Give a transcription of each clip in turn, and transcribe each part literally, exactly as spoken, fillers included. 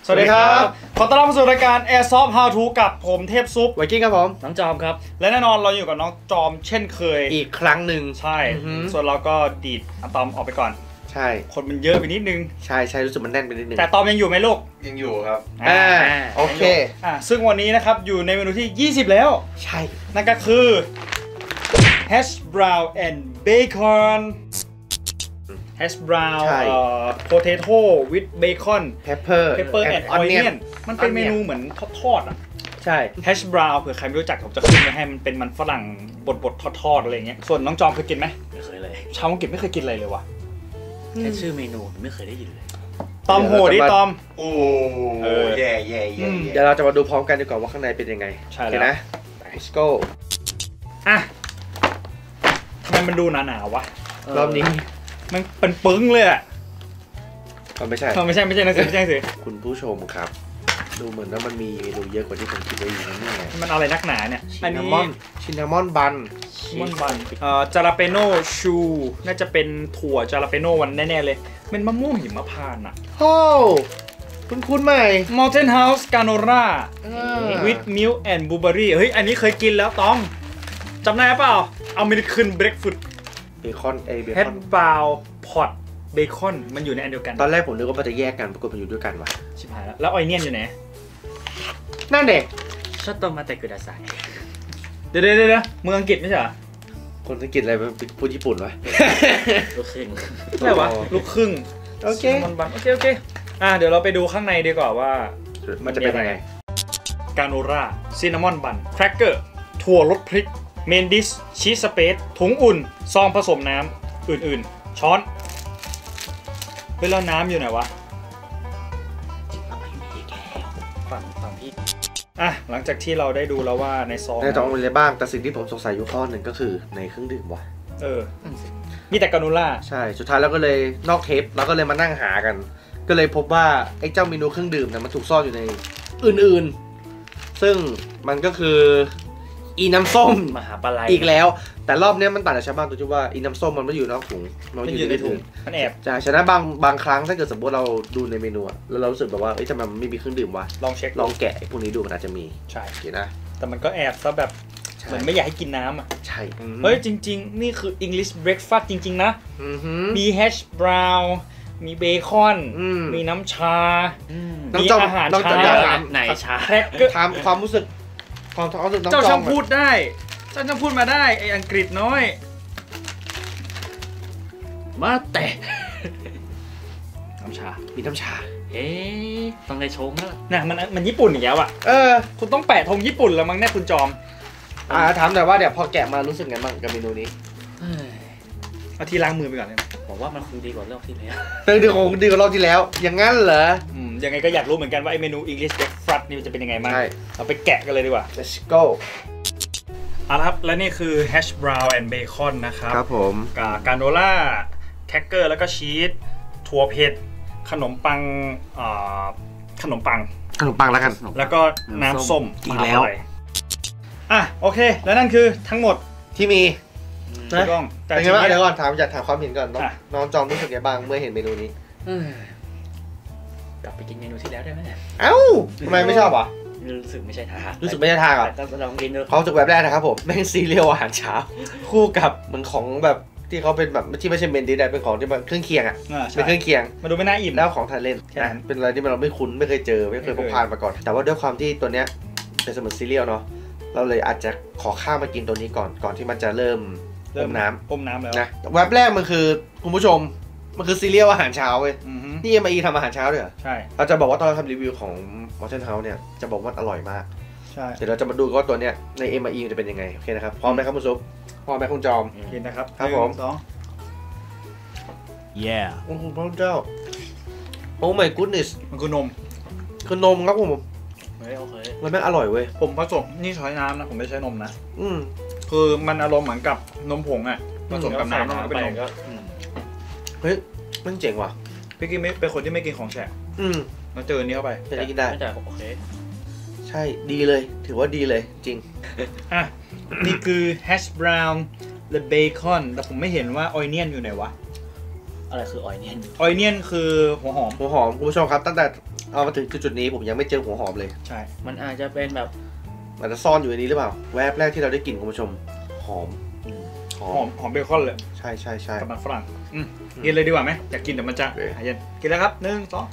สวัสดีครับขอต้อนรับเข้าสู่รายการ Airsoft How To กับผมเทพซุปไวกิ้งครับผมน้องจอมครับและแน่นอนเราอยู่กับน้องจอมเช่นเคยอีกครั้งหนึ่งใช่ส่วนเราก็ดีดอะตอมออกไปก่อนใช่คนมันเยอะไปนิดนึงใช่ใช่รู้สึกมันแน่นไปนิดนึงแต่ตอมยังอยู่ไหมลูกยังอยู่ครับอ่าโอเคอ่าซึ่งวันนี้นะครับอยู่ในเมนูที่ยี่สิบแล้วใช่นั่นก็คือ hash brown and bacon hash brown เอ่อ potato with bacon pepper pepper and onion มันเป็นเมนูเหมือนทอดๆอ่ะใช่ hash brown เผื่อใครไม่รู้จักผมจะขึ้นไว้ให้มันเป็นมันฝรั่งบดๆทอดๆอะไรอย่างเงี้ยส่วนน้องจอมเคยกินไหมไม่เคยเลยชาวอังกฤษไม่เคยกินอะไรเลยว่ะแค่ชื่อเมนูไม่เคยได้ยินเลยตอมโหดิตอมโอ้แย่แย่แย่เดี๋ยวเราจะมาดูพร้อมกันดีกว่าว่าข้างในเป็นยังไงใช่แล้วนะ let's go อ่ะทำไมมันดูหนาๆวะรอบนี้มันเป็นปึ้งเลยอ่ะไม่ใช่ไม่ใช่ไม่ใช่นะสิไม่ใช่สิคุณผู้ชมครับดูเหมือนว่ามันมีเมนูเยอะกว่าที่ผมคิดไว้อยู่นะเนี่ยมันอะไรนักหนาเนี่ยชินนามอนชินนามอนบันชินนามอนบันเอ่อจาราเปโน่ชูน่าจะเป็นถั่วจาราเปโน่วันแน่ๆเลยเป็นมะม่วงหิมพานต์อ่ะโอ้คุณคุณใหม่ Mountain House Granola with milk and blueberry เฮ้ยอันนี้เคยกินแล้วตองจำได้เปล่าอเมริกันเบรคฟูดเบคอนเอเบคอนแฮดบราวน์พอตเบคอนมันอยู่ในอันเดียวกันตอนแรกผมนึกว่ามันจะแยกกันปรากฏมันอยู่ด้วยกันว่ะชิบหายแล้วแล้วออยเนียนอยู่ไหนนั่นเด็กชอบต้มมาแต่กุดาไซเดี๋ยวเดี๋ยวเดี๋ยวเมืองอังกฤษไม่ใช่เหรอคนอังกฤษอะไรพูดญี่ปุ่นวะลูกครึ่งอะไรวะลูกครึ่งโอเคมันบังโอเคโอเคอ่ะเดี๋ยวเราไปดูข้างในดีกว่าว่ามันจะเป็นยังไงกาโนราซินนามอนบันแครกเกอร์ถั่วรสพริกเมนดิสชีสสเปซถุงอุ่นซองผสมน้ำอื่นๆช้อนเฮ้ยแล้วน้ำอยู่ไหนวะฝั่งฝั่งพี่อ่ะหลังจากที่เราได้ดูแล้วว่าในซองในซองมีอะไรบ้างแต่สิ่งที่ผมสงสัยอยู่ข้อหนึ่งก็คือในเครื่องดื่มวะเออมีแต่กาโนล่าใช่สุดท้ายเราก็เลยนอกเทปเราก็เลยมานั่งหากันก็เลยพบว่าไอ้เจ้าเมนูเครื่องดื่มเนี่ยมันถูกซ่อนอยู่ในอื่นๆซึ่งมันก็คืออีน้ำส้มมหาปลายอีกแล้วแต่รอบนี้มันต่างจากชาวบ้านตรงที่ว่าอีน้ำส้มมันไม่อยู่นอกถุงมันอยู่ในถุงมันแอบใช่ฉะนั้นบางบางครั้งถ้าเกิดสมมติเราดูในเมนูแล้วเรารู้สึกแบบว่าเอ้ยทำไมมันไม่มีเครื่องดื่มวะลองเช็คลองแกะพวกนี้ดูมันอาจจะมีใช่เห็นนะแต่มันก็แอบซะแบบเหมือนไม่อยากให้กินน้ำอ่ะใช่เฮ้ยจริงๆนี่คือ English breakfast จริงๆนะมีแฮชบราวน์มีเบคอนมีน้ำชามีอาหารเช้าไหนชาถามความรู้สึกความรู้สึกเจ้าช่างพูดได้เจ้าช่างพูดมาได้ไออังกฤษน้อยมาแต่น้ำชามีน้ำชาเอ๊ะต้องได้ชงแล้วน่ะมันมันญี่ปุ่นอย่างเงี้ยว่ะเออคุณต้องแปะธงญี่ปุ่นแล้วมั้งเนี่ยคุณจอมอ่าถามหน่อยว่าเดี๋ยวพอแกะมารู้สึกไงบ้างกับเมนูนี้เอาที่ล้างมือไปก่อนเลยบอกว่ามันคงดีกว่ารอบที่แล้วเออดีกว่าดีกว่ารอบที่แล้วอย่างงั้นเหรออืมยังไงก็อยากรู้เหมือนกันว่าไอเมนู English breakfast นี่มันจะเป็นยังไงบ้างเราไปแกะกันเลยดีกว่า let's go เอาละครับและนี่คือ hash brown and bacon นะครับครับผมกับกาโนล่าแครกเกอร์แล้วก็ชีสถั่วเผ็ดขนมปังขนมปังขนมปังแล้วกันแล้วก็น้ำส้มอีกแล้วอ่ะโอเคแล้วนั่นคือทั้งหมดที่มีนะแต่ไงบ้างเดี๋ยวก่อนถามอยากถามความเห็นก่อนน้องจอมรู้สึกไงบ้างเมื่อเห็นเมนูนี้กลับไปกินเมนูที่แล้วได้ไหมเอ้าทำไมไม่ชอบอ่ะรู้สึกไม่ใช่ทางรู้สึกไม่ใช่ทางอ่ะลองกินดูเขาจากแบบแรกนะครับผมแม่งซีเรียลอาหารเช้าคู่กับเหมือนของแบบที่เขาเป็นแบบที่ไม่ใช่เมนดิสเป็นของที่มันเครื่องเคียงอ่ะเป็นเครื่องเคียงมาดูไม่น่าอิ่มแล้วของทานเล่นนะเป็นอะไรที่เราไม่คุ้นไม่เคยเจอไม่เคยพบผ่านมาก่อนแต่ว่าด้วยความที่ตัวเนี้ยเป็นเสมือนซีเรียลเนาะเราเลยอาจจะขอข้ามมากินตัวนี้ก่อนก่อนที่มันจะเริ่มอมน้ำอมน้ำแล้วนะแวบแรกมันคือคุณผู้ชมมันคือซีเรียลอาหารเช้าเว้ยนี่เอ็มไอทำอาหารเช้าด้วยเหรอใช่เราจะบอกว่าตอนเราทำรีวิวของ Mountain House เนี่ยจะบอกว่าอร่อยมากใช่เดี๋ยวเราจะมาดูว่าตัวเนี้ยใน เอ็ม ไอ จะเป็นยังไงโอเคนะครับพร้อมไหมครับคุณซุปพร้อมไหมคุณจอมกินนะครับครับผมสอง yeah โอ้โหพระเจ้าโอ้ my goodness มันคือนมคือนมครับผมเฮ้ยโอเคมันแม่งอร่อยเว้ยผมผสมนี่ใช้น้ำนะผมไม่ใช้นมนะอืมคือมันอารมณ์เหมือนกับนมผงอ่ะผสมกับน้ำแล้วมันเป็นนมเฮ้ยมันเจ๋งว่ะพี่กินไม่เป็นคนที่ไม่กินของแฉะอืมมาเจออันนี้เข้าไปจะกินได้โอเคใช่ดีเลยถือว่าดีเลยจริงอ่ะนี่คือ hash brown และ bacon แต่ผมไม่เห็นว่า onion อยู่ไหนวะอะไรคือ onion onion คือหัวหอมหัวหอมคุณผู้ชมครับตั้งแต่เอามาถึงจุดๆนี้ผมยังไม่เจอหัวหอมเลยใช่มันอาจจะเป็นแบบมันจะซ่อนอยู่ในนี้หรือเปล่าแวบแรกที่เราได้กลิ่นคุณผู้ชมหอมหอหอมมหอมเบคอนเลยใช่ใช่ใช่กับมันฝรั่งอืมกินเลยดีกว่าไหมอยากกินแต่มันจะโอเคหายเย็นกินแล้วครับหนึ่งสอง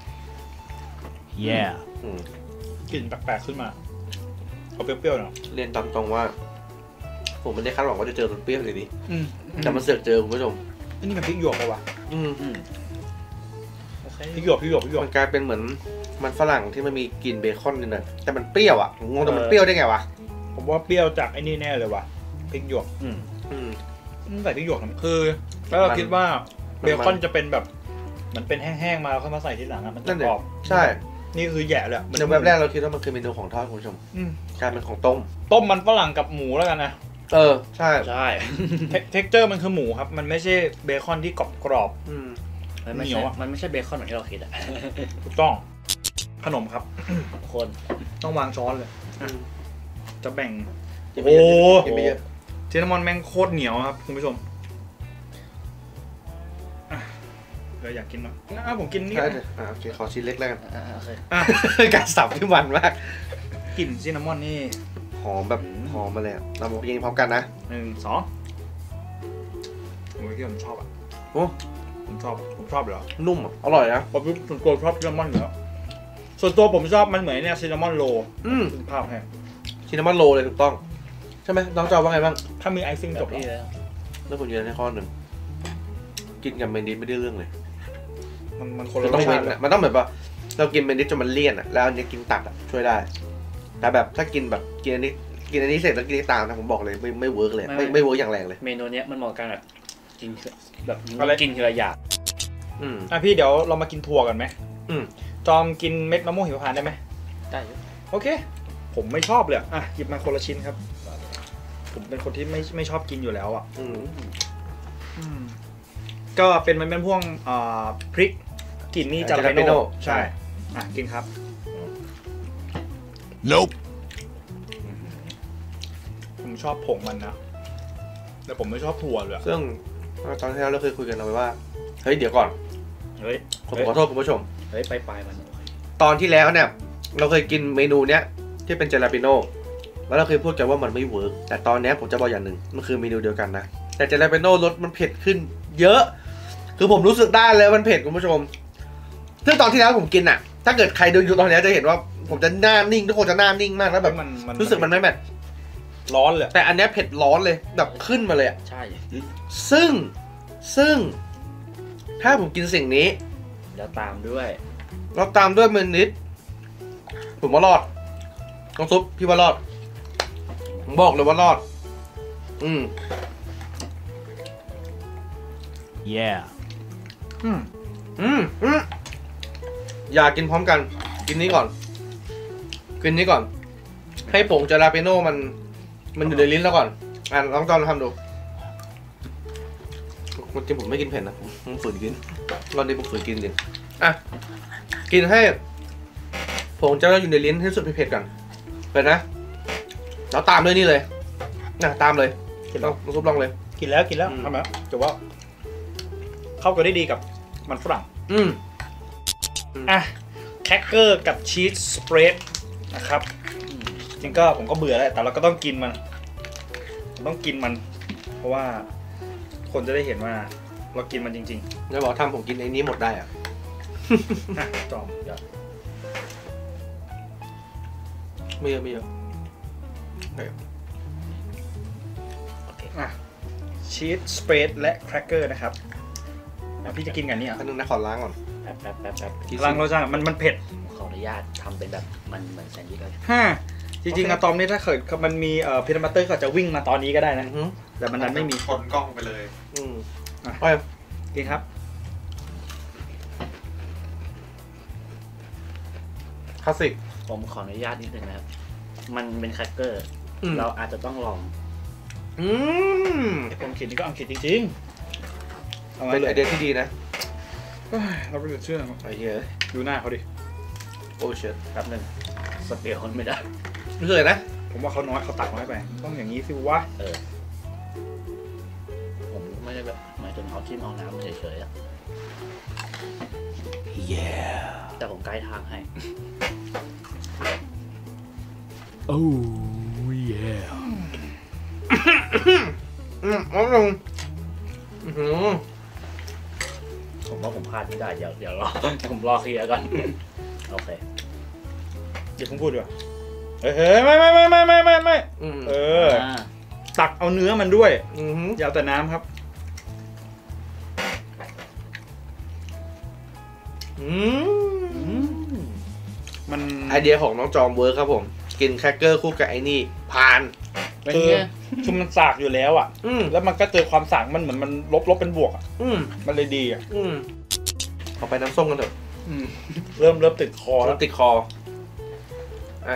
yeah อืมกลิ่นแปลกๆขึ้นมาเอาเปรี้ยวๆหน่อยเรียนตามตรงว่า ผมไม่ได้คาดหวังว่าจะเจอรสเปรี้ยวเลยนี้อืมแต่มันเสือกเจอคุณผู้ชมอันนี้มันพริกหยวกปะวะอืมอืมโอเคพริกหยวกพริกหยวกพริกหยวกมันกลายเป็นเหมือนมันฝรั่งที่มันมีกลิ่นเบคอนนิดหน่อยแต่มันเปรี้ยวอ่ะผมงงแต่มันเปรี้ยวได้ไงวะผมว่าเปรี้ยวจากไอ้นี่แน่เลยว่ะพริกหยวกอืมอืมอืมใส่พริกหยวกนะคือแล้วเรามันคิดว่ามันเบคอนจะเป็นแบบเหมันเป็นแห้งๆมาแล้วค่อยมาใส่ทีหลังอะมันจะนั่นกเด็รอบใช่นี่คือแหย่เลยอะในแวบแรกเราคิดว่ามันคือเมนูของทอดคุณผู้ชมอืมกลายเป็นของต้มต้มมันฝรั่งกับหมูแล้วกันนะเออใช่ใช่เท็กเจอร์มันคือหมูครับมันไม่ใช่เบคอนที่กรอบอืมมันไม่เหนียใช่วอะมันไม่ใช่เบคอนเหมือนที่เราคิดอะๆถูกต้องขนมครับคนต้องวางช้อนเลยอืมจะแบ่งกินไม่เยอะโอ้กินไม่เยอะเจนามอนแม่งโคตรเหนียวครับคุณผู้ชมอ่ะเราอยากกินมั้งอ่ะผมกินนี่ใช่นะเลยอ่ะโอเคขอชิ้นเล็กแล้วกันอ่าโอเคอ่ะการสับที่มันมากกลิ่นซินนามอนนี่หอมแบบหอมมาเลยอะเรามากินพร้อมกันนะหนึ่งสองโอ้ยที่ผมชอบอ่ะโอ้ผมชอบอะผมชอบเหรอนุ่มอะอร่อยนะผมส่วนตัวชอบซินนามอนอยู่แล้วส่วนตัวผมชอบมันเหมือนเนี่ยซินนามอนโรลอืมคุณภาพให้ชินนามอนโรเลยถูกต้อง ใช่ไหมน้องจอว่าไงบ้างถ้ามีไอซิ่งแบจบบ นี้แล้วแล้วแล้วผมยืนในข้อหนึ่งกินกับเมนดิสไม่ได้เรื่องเลยมันมันคนมัละนรต้อสงเว้ชาน ติเลยอะมันต้องแบบว่าเรากินเมนดิสจนมันเลี่ยนอ่ะแล้วอันนี้กินตัดอ่ะช่วยได้ แต่แบบถ้ากินแบบกินอันนี้กินอันนี้เสร็จแล้วกินนี้ตามนะผมบอกเลยไม่ไม่เวิร์กเลยไม่ไม่เวิร์กอย่างแรงเลยเมนูเนี้ยมันเหมาะกับการแบบกินแบบกินทีละอย่างอืมอ่ะพี่เดี๋ยวเรามากินถั่วกันไหมอืมจอมกินเม็ดมะม่วงหิมพานต์ได้ไหมได้อยู่โอเค ผมไม่ชอบเลยอะอ่ะหยิบมาคนละชิ้นครับ ผมเป็นคนที่ไม่ไม่ชอบกินอยู่แล้วอ่ะอืมก็เป็นมันเป็นพวกอ่าพริกกลิ่นนี่จาราเป Jalapeno โน่ใช่ อ่ะ กินครับ Nope ผมชอบผงมันนะ แต่ผมไม่ชอบถั่วเลยอะซึ่งตอนที่แล้วเราเคยคุยกันเอาไว้ว่าเฮ้ยเดี๋ยวก่อนเฮ้ยผมขอโทษคุณผู้ชมเฮ้ยไปปลายมันตอนที่แล้วเนี่ยเราเคยกินเมนูเนี้ยที่เป็นเจลาปิโน่แล้วเราเคยพูดกันว่ามันไม่เวิร์กแต่ตอนเนี้ยผมจะบอกอย่างหนึ่งมันคือเมนูเดียวกันนะแต่เจลาปิโน่รสมันเผ็ดขึ้นเยอะ คือผมรู้สึกได้เลยมันเผ็ดคุณผู้ชมซึ่งตอนที่แล้วผมกินอ่ะ ถ้าเกิดใครดูอยู่ตอนนี้จะเห็นว่าผมจะหน้านิ่งทุกคนจะหน้านิ่งมากแล้วแบบมันมันรู้สึกมันไม่แมทร้อนเลยแต่อันเนี้ยเผ็ดร้อนเลยแบบขึ้นมาเลยอ่ะใช่ซึ่งซึ่งถ้าผมกินสิ่งนี้แล้วตามด้วยเราตามด้วยเมนิดผมว่ารอดน้องซุปพี่ว่ารอดผมบอกเลยว่ารอด อืม yeah อืมอืมอืมอย่ากินพร้อมกัน กินนี้ก่อน กินนี้ก่อน ให้ผงจาราเปโน่มัน มันอยู่ในลิ้นแล้วก่อน อ่ะลองจอนทำดูจริงผมไม่กินเผ็ดนะผมผมฝืนกินรอบนี้ผมฝืนกินจริงอ่ะ กินให้ผงจาราอยู่ในลิ้นให้สุดเผ็ดๆก่อนเผ็ดนะแล้วตามด้วยนี่เลยนะตามเลยกินลแล้อวงน้ำซุปลองเลยกินแล้วกินแล้วอืมทำแล้วแต่ว่า เข้ากันได้ดีกับมันฝรั่งอืมอ่ะแครกเกอร์กับชีสสเปรดนะครับ จริงก็ผมก็เบื่อแล้วแต่เราก็ต้องกินมันผมต้องกินมัน เพราะว่าคนจะได้เห็นว่าเรากินมันจริงจะบอกทำผมกินไอ้นี้หมดได้อ่ะๆอ่ะจอมเดี๋ยวไม่เยอะไม่เยอะอ่ะชีสสเปรดและแครกเกอร์นะครับอ่ะพี่จะกินกันนี่อ่ะอันนึงนะขอล้างก่อนแป๊บแป๊บแป๊บแป๊บล้างรสชาติมันมันเผ็ดขออนุญาตทำเป็นแบบมันเหมือนแซนด์วิชเลยฮ่าจริงๆอะตอมนี่ถ้าเกิดมันมีเอ่อพีนัทบัตเตอร์ก็จะวิ่งมาตอนนี้ก็ได้นะอือหือแต่มันนั้นไม่มีชนกล้องไปเลยอืมอ่ะไปกินครับคลาสสิกผมขออนุญาตนิดนึงนะครับ มันเป็นแครกเกอร์อืมเราอาจจะต้องลองอืมไอ้คนเขียนนี่ก็อังกฤษจริงๆเอามาเป็นเลไอย เดียที่ดีนะเฮ้ยเราไม่เชื่อไอเหี้ยดูหน้าเขาดิโอ้เชิดแป๊บนึงสเปรย์คนไม่ได้รู้สึกเลยนะผมว่าเขาน้อยเขาตักน้อยไป ต้องอย่างนี้สิวะเออ ผมไม่ได้แบบหมายถึงเขาจิ้มเอาน้ำมาเฉยๆอะ yeah แต่ผมไกด์ทางให้ oh yeah อืมอ๋อลงอือหือผมว่าผมพลาดไม่ได้เดี๋ยวเดี๋ยวรอ ผมรอเคลียร์ก่อนโอเคเดี๋ยวผมพูดดีกว่าเฮ้ยไม่ไม่ไม่ไม่ไม่ไม่ไม่อืมเออตักเอาเนื้อมันด้วยอือหืออย่าเอาแต่น้ำครับอืมมันไอเดียของน้องจอมเวิร์คครับผมกินแครกเกอร์คู่กับไอ้นี่ผ่านเป็นคือไงคือมันสากอยู่แล้วอ่ะอืมแล้วมันก็เจอความสากมันเหมือนมันลบลบเป็นบวกอ่ะอืมมันเลยดีอ่ะอืมเอาไปน้ำส้มกันเถอะเริ่มเริ่มติดคอแล้แล้ว วติดคออ่ะ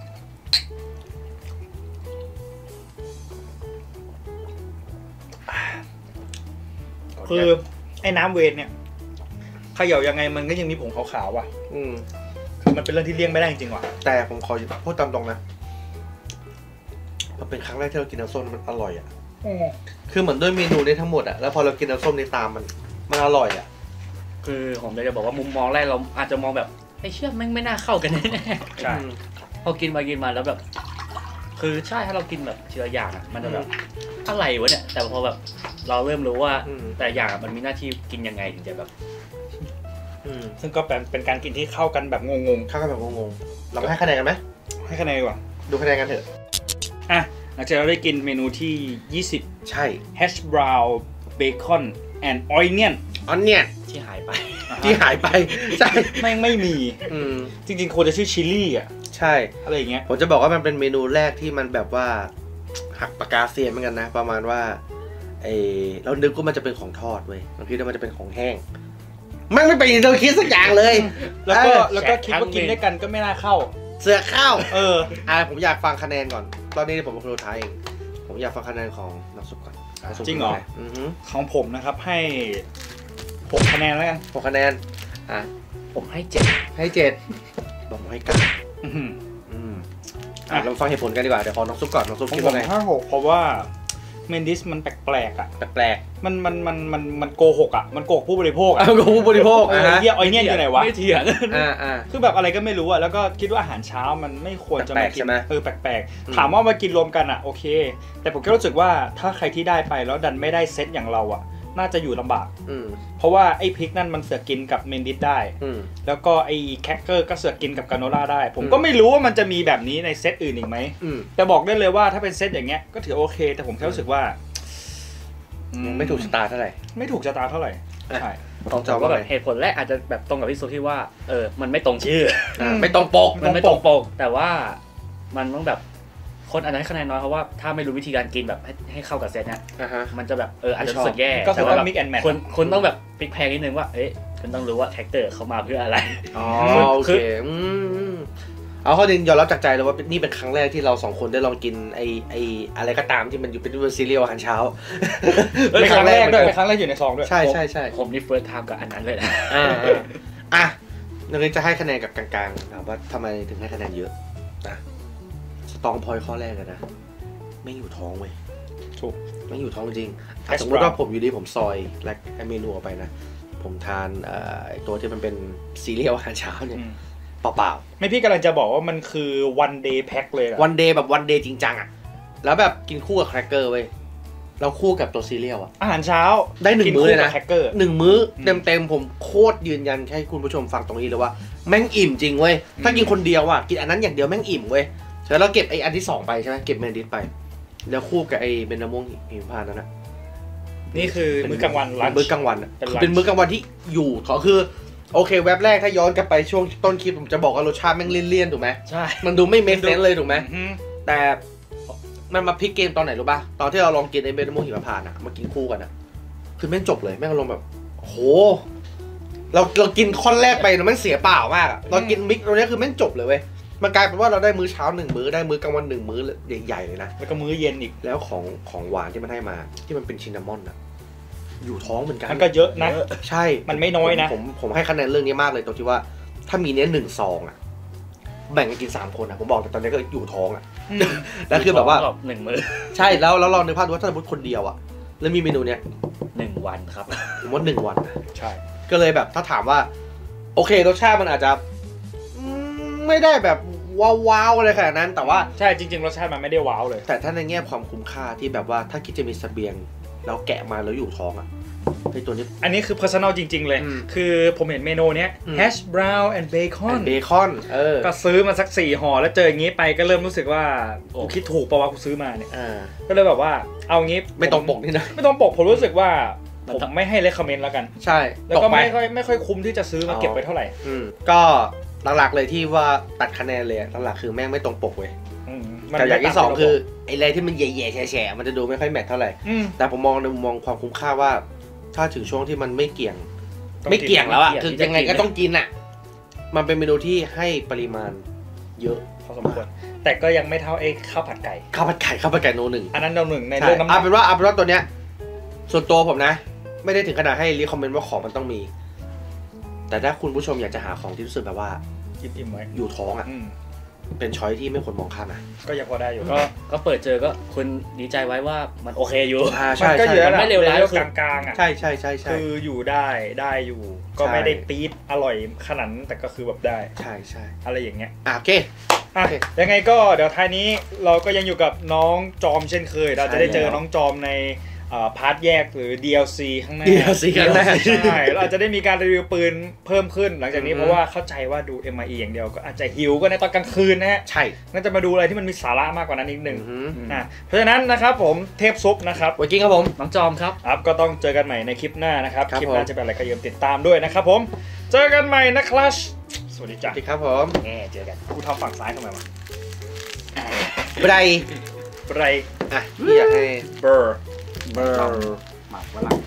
คือไอ้น้ำเวนเนี่ยเขย่ายังไงมันก็ยังมีผงขาวๆว่ะอืมคือมันเป็นเรื่องที่เลี่ยงไม่ได้จริงๆว่ะแต่ผมขอพูดตามตรงนะมันเป็นครั้งแรกที่เรากินน้ำส้มมันอร่อยอ่ะคือเหมือนด้วยเมนูนี้ทั้งหมดอ่ะแล้วพอเรากินน้ำส้มในตามมันมันอร่อยอ่ะคือผมจะบอกว่ามุมมองแรกเราอาจจะมองแบบไอ้เชื่อแม่งไม่น่าเข้ากันแน่ใช่อืมๆพอกินไปกินมาแล้วแบบ คือใช่ถ้าเรากินแบบทีละอย่างอ่ะมันจะแบบอะไรวะเนี่ยแต่พอแบบเราเริ่มรู้ว่าอืมแต่อย่างมันมีหน้าที่กินยังไงถึงจะแบบอืมซึ่งก็เป็นเป็นการกินที่เข้ากันแบบงงข้าวกันแบบงงๆเรามาให้คะแนนกันไหมๆให้คะแนนดีกว่าดูคะแนนกันเถอะอ่ะหลังจากเราได้กินเมนูที่ยี่สิบใช่ hash brown bacon and onion อันเนี้ยที่หายไปที่หายไปใช่แม่งไม่มีอืมจริงๆควรจะชื่อชิลลี่อ่ะใช่อะไรอย่างเงี้ยผมจะบอกว่ามันเป็นเมนูแรกที่มันแบบว่าหักปากกาเซียนเหมือนกันนะ ประมาณว่าไอเรานึกว่ามันจะเป็นของทอดเว้ยเราคิดว่ามันจะเป็นของแห้งแม่งไม่เป็นอย่างที่เราคิดสักอย่างเลยแล้วก็เออแล้วก็คิดว่ากินด้วยกันก็ไม่น่าเข้าเสือข้าวเอออ่าผมอยากฟังคะแนนก่อน ตอนนี้ผมเป็นคนสุดท้ายเองผมอยากฟังคะแนนของน้องซุปก่อนน้ซุปจริงเหรออือฮึของผมนะครับให้หกคะแนนแล้วกันหกคะแนนอ่ะผมให้เจ็ดให้เจ็ดผมให้เก้าอื้อหืออืมอ่ะเราฟังเหตุผลกันดีกว่าเดี๋ยวขอน้องซุปก่อนน้องซุปของคิดผว่าม ไงให้หกเพราะว่าเมนดิสมันแปลกๆอ่ะแปลกมันมันมันมันมันโกหกอ่ะ มันโกหกผู้บริโภคๆอ่ะเอากับผู้บริโภคเออ่ะอฮะเฮียออยเนียนอยู่ไหนวะไม่เถียงอ่าอ่าคือแบบอะไรก็ไม่รู้อ่ะ แล้วก็คิดว่าอาหารเช้ามันไม่ควรจะแปลมากๆกิใช่ไหมเออแปลกอืมๆ ถามว่ามากินรวมกันอ่ะโอเค แต่ผมก็รู้สึกว่าถ้าใครที่ได้ไปแล้วดันไม่ได้เซตอย่างเราอ่ะ น่าจะอยู่ลำบากอืมเพราะว่าไอ้พริกนั่นมันเสือกกินกับเมนดิสได้อืมแล้วก็ไอ้แคคเกอร์ก็เสือกกินกับกาโนล่าได้ ผมก็ไม่รู้ว่ามันจะมีแบบนี้ในเซตอื่นอีกไหมอืมแต่บอกได้เลยว่าถ้าเป็นเซตอย่างเงี้ยก็ถือโอเค แต่ผมแค่รู้สึกว่าอืไม่ถูกชะตาเท่าไหร่ไม่ถูกชะตาเท่าไหร่อ่ะใช่ต้องจำว่าว่าแบไงบเหตุผลแรกอาจจะแบบตรงกับพี่ซุที่ว่าเออมันไม่ตรงชื่ออ่าไม่ต้องปกมันไม่ตรงปกแต่ว่ามันต้องแบบคนอาจจะให้คะแนนน้อยเพราะว่าถ้าไม่รู้วิธีการกินแบบให้ให้เข้ากับเซตเนี่ยอ่าฮะมันจะแบบเอออาจจะรู้สึกแย่ก็คือแต่ว่าต้องแบบ mix and match คนคนต้องแบบพลิกแพลงนิดนึงว่าเอ๊ะคุณต้องรู้ว่าแท็กเตอร์เขามาเพื่ออะไรอ๋อคือโอเคอืมเอาข้อจริงยอมรับจากใจเลยว่านี่เป็นครั้งแรกที่เราสองคนได้ลองกินไอไออะไรก็ตามที่มันอยู่เป็นซีเรียลอาหารเช้าเป็นครั้งแรกด้วยเหมืเป็นอนครั้งแรกอยู่ในซองด้วยใช่ใช่ใช่ผมนี่เฟิร์สไทม์กับอันนั้นเลยนะอ่าอ่าอ่ะนักเรียนจะให้คะแนนกับกลางๆถามว่าทำไมถึงให้คะแนนเยอะนะสตองพอยข้อแรกเลยนะไม่อยู่ท้องเว้ยถูกไม่อยู่ท้องจริงอ่ะ Hash สมมติว่า brown ผมอยู่ดีผมซอยและเมนูออกไปนะผมทานเอ่อไอ้ตัวที่มันเป็นซีเรียลอาหารเช้าเนี่ยอืมเปล่าไม่พี่กำลังจะบอกว่ามันคือ one day pack เลยอะวันเดย์แบบวันเดย์จริงจังอ่ะแล้วแบบกินคู่กับแครกเกอร์เว้ยแล้วคู่กับตัวซีเรียลอ่ะอาหารเช้าได้หนึ่งมื้อเลยนะแคคเกอร์หนึ่งมื้ออืเต็มมเต็มๆผมโคตรยืนยันให้คุณผู้ชมฟังตรงนี้เลยว่าแม่งอิ่มจริงเว้ยถ้ากินคนเดียวอ่ะกินอันนั้นอย่างเดียวแม่งอิ่มเว้ยเสร็จแล้วเราเก็บไอ้อันที่สองไปใช่ไหมเก็บเมนดิสไป แล้วคู่กับไอ้เบนนาม่วงหิมพานต์นั่นนะนี่คือมื้อกลางวันเป็นมื้อกลางวันอะเป็น lunch เป็นมื้อกลางวันที่อยู่เขาคือโอเคเว็บแรกถ้าย้อนกลับไปช่วงต้นคลิปผมจะบอกว่ารสชาติแม่งเลี่ยนๆถูกไหมใช่มันดูไม่เมคเซนส์เลยถูกไหมอืมแต่มันมาพลิกเกมตอนไหนรู้ป่ะตอนที่เราลองกินไอ้เบนนาม่วงหิมพานต์อะมากินคู่กันอะคือแม่งจบเลยแม่งอารมณ์แบบโหเราเรากินข้อนแรกไปแล้วมันเสียเปล่ามากอะเรากินมิกตัวนี้คือแม่งจบเลยเว้ยมันกลายเป็นว่าเราได้มื้อเช้าหนึ่งมื้อได้มื้อกลางวันหนึ่งมื้อใหญ่ๆเลยนะแล้วก็มื้อเย็นอีกแล้วของของหวานที่มันให้มาที่มันเป็นชินนามอนอะอยู่ท้องเหมือนกันมันก็เยอะนะใช่มันไม่น้อยนะผมผมผมให้คะแนนเรื่องนี้มากเลยตรงที่ว่า ถ้ามีเนี้ยหนึ่งซองอะแบ่งกันกินสามคนอะผมบอกแต่ตอนนี้ก็อยู่ท้องอะแล้วคือแบบว่าหนึ่งมื้อใช่แล้วแล้วลองนึกภาพดูว่าถ้าสมมติคนเดียวอะแล้วมีเมนูเนี้ยหนึ่งวันครับผมว่าหนึ่งวันนะใช่ก็เลยแบบถ้าถามว่าโอเครสชาติมันอาจจะอืมไม่ได้แบบว้าวๆอะไรขนาดนั้นแต่ว่าใช่จริงๆรสชาติมันไม่ได้ว้าวเลยแต่ถ้าในแง่ความคุ้มค่าที่แบบว่าถ้าคิดจะมีเสบียงแล้วแกะมาแล้วอยู่ท้องอ่ะไอตัวนี้อันนี้คือ personal จริง ๆ เลยอืมคือผมเห็นเมนูเนี้ยอืม hash brown and bacon เบคอนเออก็ซื้อมาสักสี่ห่อแล้วเจออย่างงี้ไปก็เริ่มรู้สึกว่ากูคิดถูกปะวะกูซื้อมาเนี่ยอ่าก็เลยแบบว่าเอางี้ไม่ตรงปกนี่นะไม่ตรงปกผมรู้สึกว่าผมไม่ให้ recommend แล้วกันใช่แล้วตก็กไปไม่ค่อยไม่ค่อยคุ้มที่จะซื้อมาเก็บไว้เท่าไหร่อืมก็หลักๆเลยที่ว่าตัดคะแนนเลยหลักๆคือแม่งไม่ตรงปกเว้ยอืมแต่อย่างที่สองไม่ตมคือไอ้อะไรที่มันแย่ๆแฉะๆมันจะดูไม่ค่อยแมทเท่าไหร่อืมแต่ผมมองในมุมมองความคุ้มค่าว่า ถ้าถึงช่วงที่มันไม่เกี่ยงต้องไม่เกี่ยงแล้วอ่ะเกี่ยงคือที่จะยังไงกินก็ต้องกินอ่ะ มันเป็นเมนูที่ให้ปริมาณเยอะพอสมควรแต่ก็ยังไม่เท่าไอ้ข้าวผัดไก่ข้าวผัดไก่ข้าวผัดไก่โนหนึ่งอันนั้นเราหนึ่งในใช่เรื่องน้ำหนัเอากเป็นว่าเอาเป็นว่าตัวเนี้ยส่วนตัวผมนะ ไม่ได้ถึงขนาดให้รีคอมเมนต์ว่าของมันต้องมี แต่ถ้าคุณผู้ชมอยากจะหาของที่รู้สึกแบบว่าอิ่มๆไว้อยู่ท้องอ่ะอืมเป็นช้อยที่ไม่ควรมองข้ามนะก็ยังพอได้อยู่ก็ก็เปิดเจอก็คุณดีใจไว้ว่ามันโอเคอยู่อ่ามัใช่นก็ใช่เยอะมันไม่เลวร้ายแล้คือกลางๆอ่ะใช่ใช่ใช่ใช่คืออยู่ได้ได้อยู่ ก็ใช่ไม่ได้ปี๊ดอร่อยขนาดนั้นแต่ก็คือแบบได้ใช่ใช่อะไรอย่างเงี้ยอ่ะโอเคอ่ะโอเคยังไงก็เดี๋ยวท้ายนี้เราก็ยังอยู่กับน้องจอมเช่นเคย เราจะได้เจอใช่แล้วน้องจอมในเอ่อพาร์ทแยกหรือ ดี แอล ซี ข้างหน้าดี แอล ซี ข้างหน้าใช่เราจะได้มีการรีวิวปืนเพิ่มขึ้น หลังจากนี้อือฮึเพราะว่าเข้าใจว่าดู เอ็ม ไอ อี อย่างเดียวก็อาจจะหิวก็ในตอนกลางคืนนะฮะใช่น่าจะมาดูอะไรที่มันมีสาระมากกว่านั้นนิดนึงอือหืออ่ะเพราะฉะนั้นนะครับผมเทพซุปนะครับไวกิ้งครับผมน้องจอมครับครับก็ต้องเจอกันใหม่ในคลิปหน้านะครับครับคลิปหน้าผมจะเป็นอะไรก็อย่าลืมติดตามด้วยนะครับผมเจอกันใหม่นะครับสวัสดีสจ้ะวัสดีครับผมแง่เจอกันกูทำฝั่งซ้ายทำไมวะบรายไรอ่ะพี่อยากให้เบอร์เบอร์หมักฝรั่ง